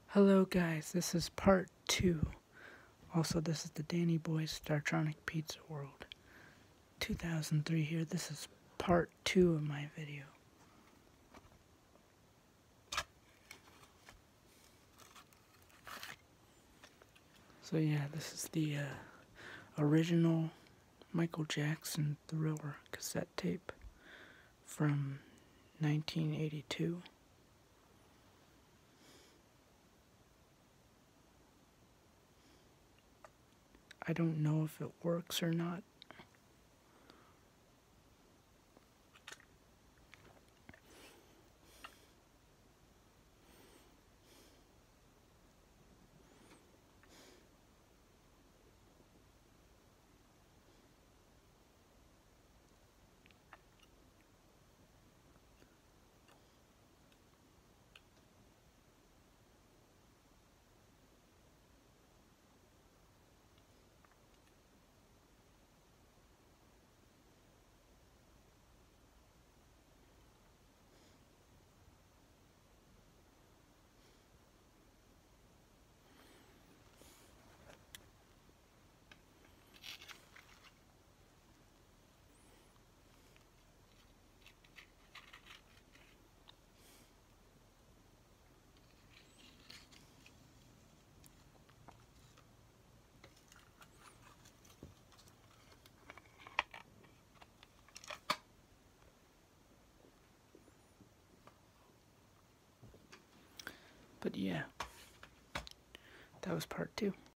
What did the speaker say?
Hello guys, this is part 2. Also, this is the Danny Boy's Startronic Pizza World 2003 here. This is part 2 of my video. So yeah, this is the original Michael Jackson Thriller cassette tape from 1982. I don't know if it works or not. But yeah, that was part 2.